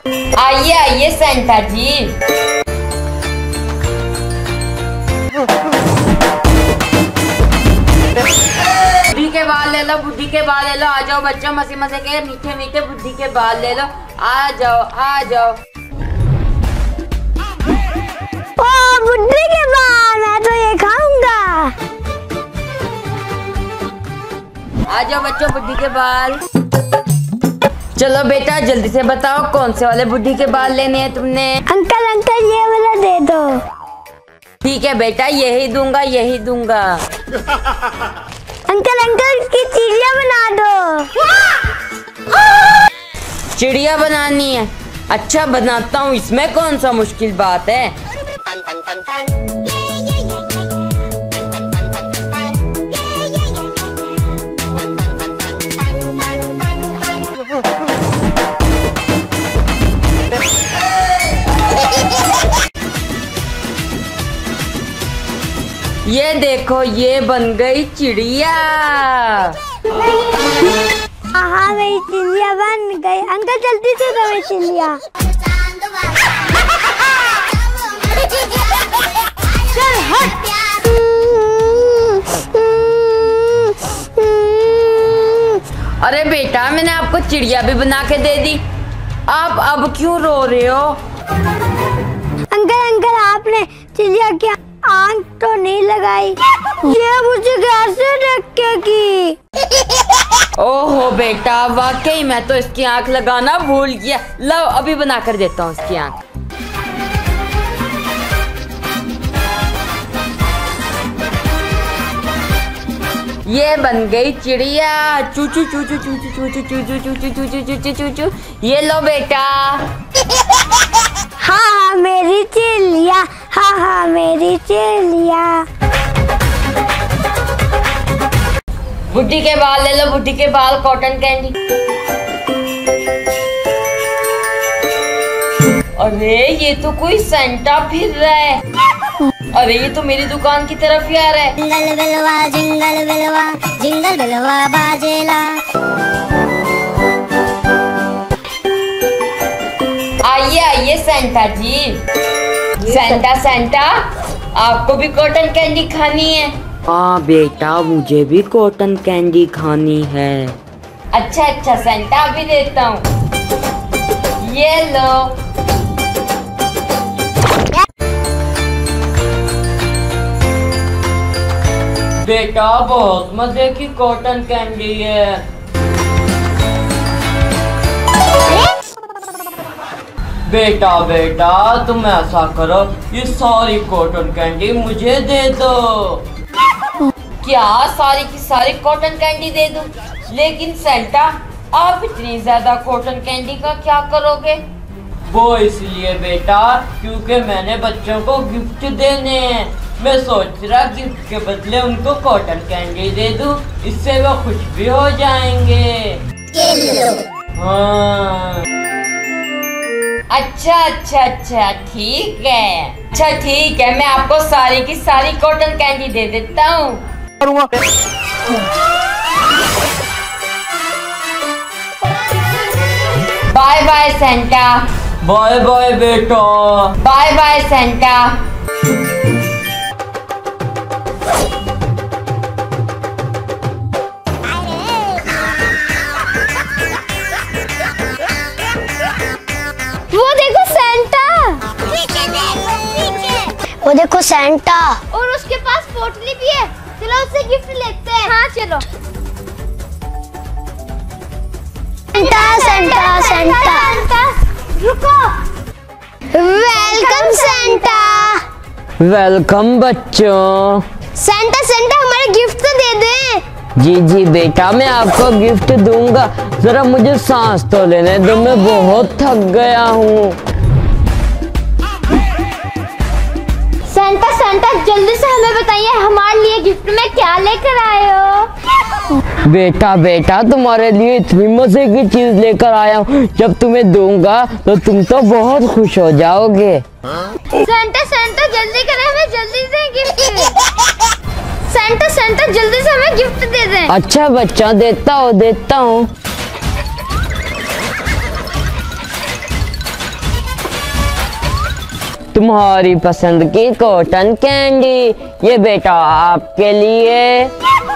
आइए आइए सेंटा जी। बुद्धि के बाल ले लो, बुद्धि के बाल ले लो। आ जाओ बच्चों, मजे मजे के मीठे मीठे बुद्धि के बाल ले लो। आ जाओ आ जाओ। ओ बुद्धि के बाल, मैं तो ये खाऊंगा। आ जाओ बच्चों, बुद्धि के बाल। चलो बेटा जल्दी से बताओ कौन से वाले बुद्धि के बाल लेने हैं तुमने? अंकल अंकल ये वाला दे दो। ठीक है बेटा, यही दूंगा यही दूंगा। अंकल अंकल इसकी चिड़िया बना दो। चिड़िया बनानी है? अच्छा बनाता हूँ, इसमें कौन सा मुश्किल बात है। ये देखो ये बन गई चिड़िया। हाँ मेरी चिड़िया बन गई। अंकल जल्दी से दो मेरी चिड़िया। चल हट। अरे बेटा मैंने आपको चिड़िया भी बना के दे दी, आप अब क्यों रो रहे हो? अंकल अंकल आपने चिड़िया की आंख तो नहीं लगाई, ये मुझे कैसे रखेगी? ओहो बेटा वाकई मैं तो इसकी आंख लगाना भूल गया। लो अभी बना कर देता हूँ इसकी आंख। ये बन गई चिड़िया। चू चू चू चू चू चू चू चू चू चू चू चू चू चू चू चू। ये लो बेटा। हाँ मेरी चिड़िया, हाँ मेरी चिड़िया। बुद्धि के बाल ले लो, बुद्धि के बाल, कॉटन कैंडी। अरे ये तो कोई सेंटा फिर रहा है। अरे ये तो मेरी दुकान की तरफ ही आ रहा है। जिंगल बिलवा जिंगल बिलवा जिंगल बिलवा बाजेला। आइए आइए सेंटा जी। सेंटा सेंटा आपको भी कॉटन कैंडी खानी है? हाँ बेटा मुझे भी कॉटन कैंडी खानी है। अच्छा अच्छा सेंटा अभी देता हूँ, ये लो। बेटा बहुत मजे की कॉटन कैंडी है। बेटा बेटा तुम ऐसा करो, ये सारी कॉटन कैंडी मुझे दे दो। क्या सारी की सारी कॉटन कैंडी दे दूं? लेकिन सेंटा आप इतनी ज्यादा कॉटन कैंडी का क्या करोगे? वो इसलिए बेटा क्योंकि मैंने बच्चों को गिफ्ट देने हैं। मैं सोच रहा गिफ्ट के बदले उनको कॉटन कैंडी दे दूं, इससे वो खुश भी हो जाएंगे। हाँ अच्छा अच्छा अच्छा ठीक है। अच्छा ठीक है, मैं आपको सारी की सारी कॉटन कैंडी दे देता हूँ। Bye bye Santa. Bye bye बेटा। Bye bye Santa. वो देखो सेंटा। वो देखो सेंटा। और उसके पास पोटली भी है, चलो उससे गिफ्ट लेते हैं। हाँ चलो। सेंटा सेंटा सेंटा रुको। Welcome Santa. वेलकम बच्चों। सेंटा सेंटा हमारे गिफ्ट तो दे दे। जी जी बेटा मैं आपको गिफ्ट दूंगा, जरा मुझे सांस तो लेने दो, मैं बहुत थक गया हूँ। सेंटा सेंटा जल्दी से हमें बताइए हमारे लिए गिफ्ट में क्या लेकर आए हो? बेटा बेटा तुम्हारे लिए इतनी मजे की चीज लेकर आया हूँ, जब तुम्हें दूंगा तो तुम तो बहुत खुश हो जाओगे। सेंटा सेंटा जल्दी करें, हमें जल्दी से गिफ्ट। सेंटा सेंटा जल्दी से हमें गिफ्ट दे दें। अच्छा बच्चा देता हूँ। तुम्हारी पसंद की कॉटन कैंडी, ये बेटा आपके लिए।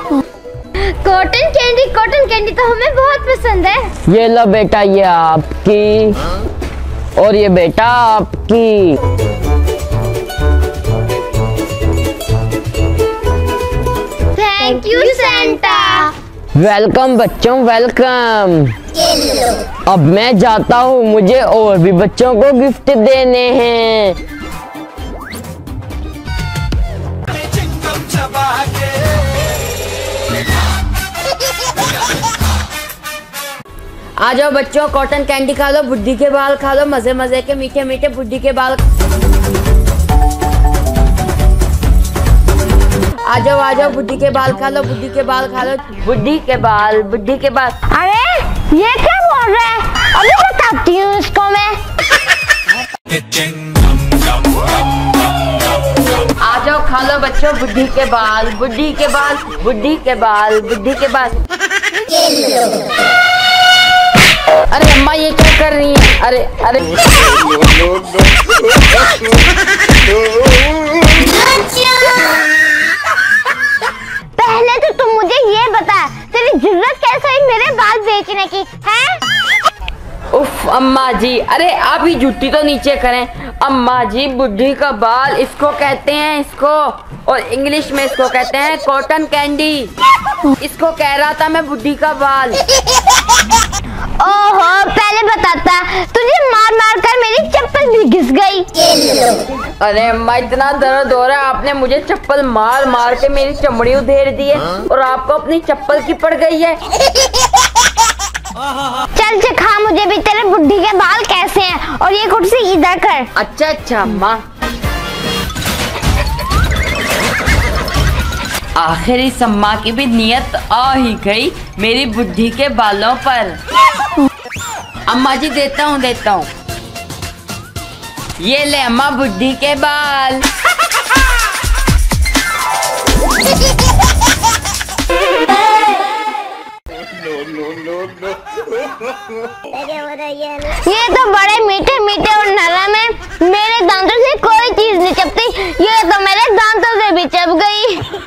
कॉटन कैंडी तो हमें बहुत पसंद है। ये लो बेटा, ये आपकी, और ये बेटा आपकी। Thank you Santa. वेलकम बच्चों, वेलकम। अब मैं जाता हूँ, मुझे और भी बच्चों को गिफ्ट देने हैं। आ जाओ बच्चों, कॉटन कैंडी खा लो, बुड्ढी के बाल खा लो, मजे मजे के मीठे मीठे बुड्ढी के बाल। आ जाओ बुड्ढी के बाल खा लो, बुड्ढी के बाल खा लो, बुड्ढी के बाल, बुड्ढी के बाल। अरे ये क्या बोल रहा है? अभी बताती हूँ इसको मैं। आ जाओ खा लो बच्चों, बुड्ढी के बाल, बुड्ढी के बाल, बुड्ढी के बाल, बुड्ढी के बाल। अरे अम्मा ये क्या कर रही है? अरे अरे पहले तो तुम मुझे ये बता, तेरी जरूरत कैसे हुई मेरे बाल बेचने की है? उफ अम्मा जी, अरे आप ही जुट्टी तो नीचे करें। अम्मा जी, बुड्ढी का बाल इसको कहते हैं, इसको, और इंग्लिश में इसको कहते हैं कॉटन कैंडी। इसको कह रहा था मैं, बुड्ढी का बाल। ओहो, पहले बताता, तुझे मार मार कर मेरी चप्पल भी घिस गई। अरे अम्मा, इतना दर्द हो रहा है, आपने मुझे चप्पल मार मार के मेरी चमड़ी उधेड़ दी है, और आपको अपनी चप्पल की पड़ गई है। चल खा मुझे भी, तेरे बुड्ढी के बाल कैसे हैं, और ये कुर्सी इधर कर। अच्छा अच्छा अम्मा। आखिर इस अम्मा की भी नियत आ ही गई मेरी बुड्ढी के बालों पर। अम्मा जी देता हूँ। ये ले अम्मा, बुड्ढी के बाल। ये तो बड़े मीठे मीठे और नरम है, मेरे दांतों से कोई चीज नहीं चपती, ये तो मेरे दांतों से भी चप गई।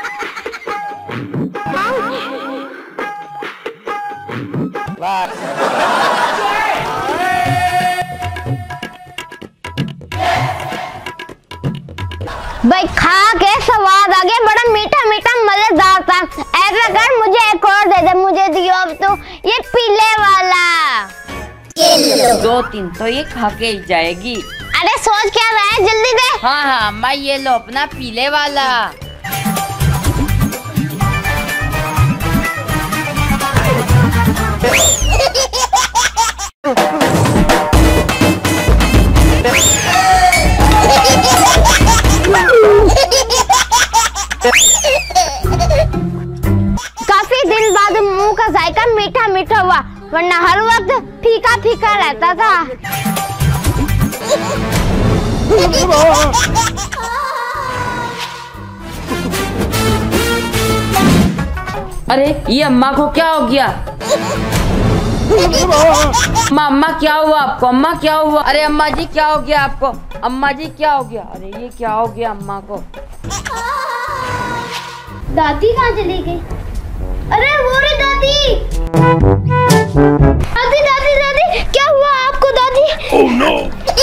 भाई खा के स्वाद आ गया, बड़ा मीठा मीठा मजेदार था। ऐसा कर, मुझे एक और दे दे, मुझे दियो अब तो ये पीले वाला। 2-3 तो ये खा के ही जाएगी। अरे सोच क्या रहा है, जल्दी दे। हाँ अम्मा, ये लो अपना पीले वाला। काफी दिन बाद मुंह का जायका मीठा मीठा हुआ, वरना हर वक्त फीका फीका रहता था। अरे ये अम्मा को क्या हो गया? अम्मा क्या हुआ आपको? अम्मा क्या हुआ? अरे अम्मा जी क्या हो गया आपको? अम्मा जी क्या हो गया? अरे ये क्या हो गया अम्मा को? दादी कहाँ चली गई? अरे वो रे दादी। दादी दादी दादी, क्या हुआ आपको दादी? oh, no.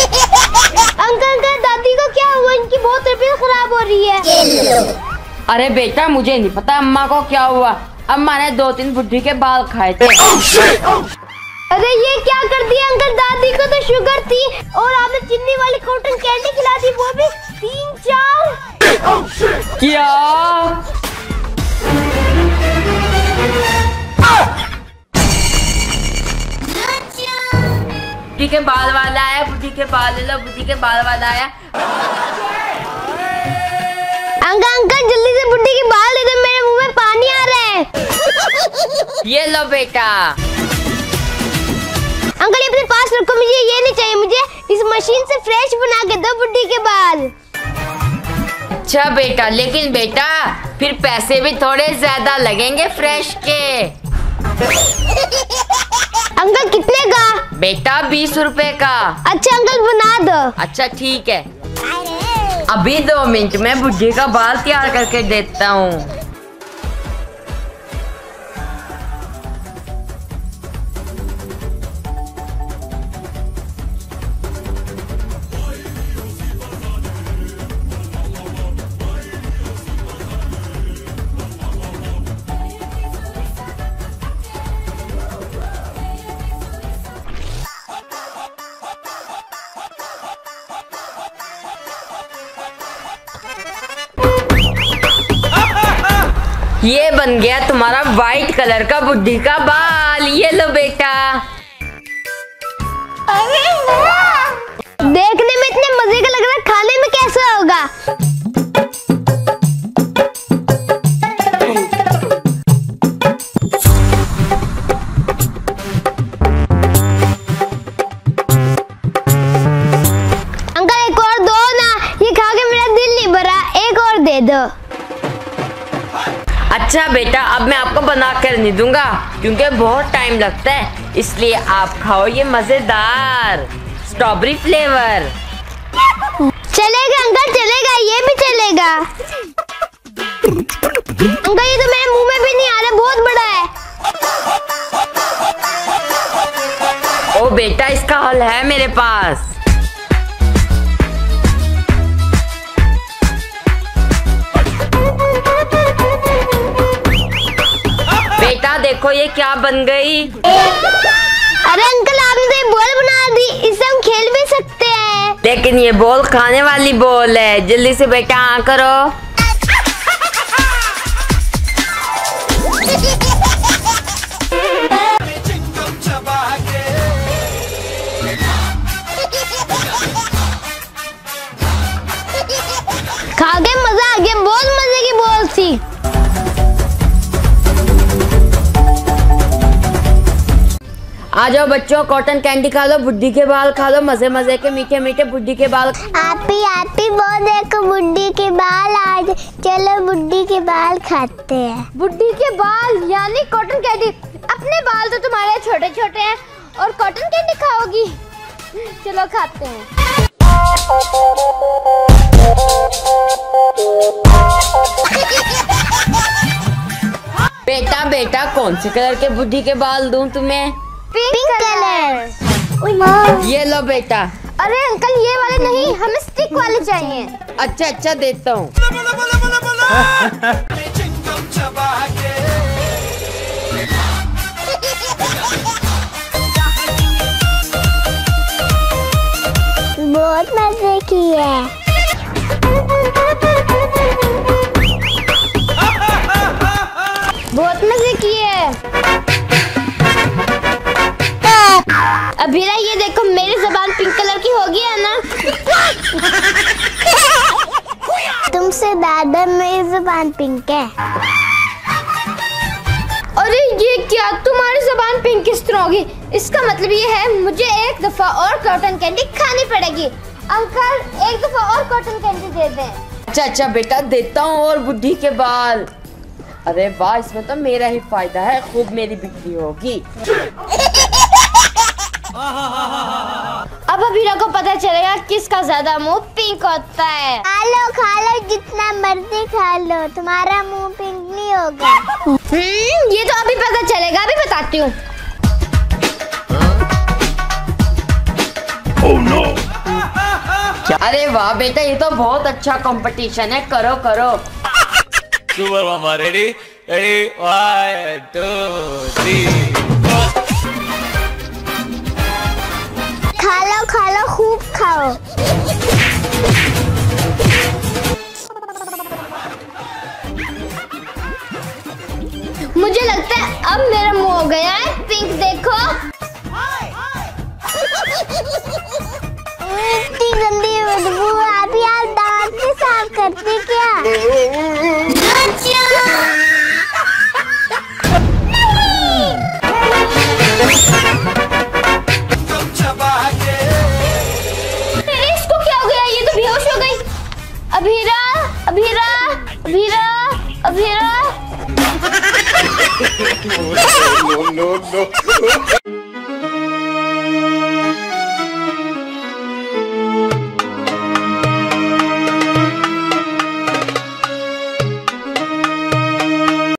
अंकल दादी को क्या हुआ? इनकी बहुत तबीयत खराब हो रही है। अरे बेटा मुझे नहीं पता अम्मा को क्या हुआ, अम्मा ने 2-3 बुड्ढी के बाल खाए थे। अरे ये क्या कर दिया अंकल, दादी को तो शुगर थी और आपने चीनी वाली कॉटन कैंडी खिला दी, वो भी 3-4। क्या? बुड्ढी के बाल वाला आया, बुड्ढी के बाल ले लो, बुड्ढी के बाल वाला आया। अंकल जल्दी से बुड्ढी के बाल दे दो, मेरे मुंह में पानी आ रहा है। ये लो बेटा। अंकल ये अपने पास रखो, मुझे ये नहीं चाहिए, मुझे इस मशीन से फ्रेश बना के दो बुड्ढी के बाल। अच्छा बेटा, लेकिन बेटा फिर पैसे भी थोड़े ज्यादा लगेंगे फ्रेश के। अंकल कितने का? बेटा 20 रुपए का। अच्छा अंकल बना दो। अच्छा ठीक है। अभी 2 मिनट में बुढ़ी का बाल तैयार करके देता हूँ। ये बन गया तुम्हारा वाइट कलर का बुढ़ी का बाल। ये लो बेटा। देखने में इतने मजे का लग रहा है, खाने में कैसा होगा? अंकल एक और दो ना, ये खा के मेरा दिल नहीं भरा, एक और दे दो। अच्छा बेटा, अब मैं आपको बना कर नहीं दूंगा क्योंकि बहुत टाइम लगता है, इसलिए आप खाओ ये मजेदार स्ट्रॉबेरी फ्लेवर। चलेगा अंकल, चलेगा, ये भी चलेगा। अंकल ये तो मेरे मुंह में भी नहीं आ रहा, बहुत बड़ा है। ओ बेटा, इसका हल है मेरे पास। बेटा देखो ये क्या बन गई। अरे अंकल आपने तो ये बॉल बना दी, इससे हम खेल भी सकते हैं। लेकिन ये बॉल खाने वाली बॉल है। जल्दी से बेटा हाँ करो। खा के मजा आ गया, बहुत मजे की बॉल थी। आ जाओ बच्चों, कॉटन कैंडी खा लो, बुड्ढी के बाल खा लो, मजे मजे के मीठे मीठे बुड्ढी के बाल। आपी वो देखो बुड्ढी के बाल, आज चलो बुड्ढी के बाल खाते हैं। बुड्ढी के बाल यानी कॉटन कैंडी। अपने बाल तो तुम्हारे छोटे छोटे हैं और कॉटन कैंडी खाओगी? चलो खाते हैं। बेटा बेटा कौन से कलर के बुड्ढी के बाल दूं तुम्हें? Pink colour. ये लो बेटा। अरे अंकल ये वाले नहीं, हमें स्टिक वाले चाहिए। अच्छा देता हूँ। बहुत मजे की है। बहुत मजे की है। अभीरा ये देखो, मेरी ज़बान पिंक कलर की होगी है ना? तुमसे दादा मेरी ज़बान पिंक है। अरे ये क्या, तुम्हारी ज़बान पिंक किस तरह होगी? इसका मतलब ये है मुझे एक दफा और कॉटन कैंडी खानी पड़ेगी। अंकल एक दफा और कॉटन कैंडी दे दें। अच्छा बेटा देता हूँ और बुड्ढी के बाल। अरे वाह, इसमें तो मेरा ही फायदा है, खूब मेरी बिक्री होगी। अब अभीरा को पता चलेगा किसका ज्यादा मुंह पिंक होता है। खा लो जितना मर्जी खा लो, तुम्हारा मुंह पिंक नहीं होगा। ये तो अभी पता चलेगा, अभी बताती हूँ। Oh, no. अरे वाह बेटा, ये तो बहुत अच्छा कंपटीशन है, करो करो। सुपर मामा रेडी रेडी 1 2 3। खा लो खूब खाओ। मुझे लगता है अब मेरा मुंह हो गया है पिंक, देखो। इतनी गंदी बदबू, आप दांत से साफ करते क्या?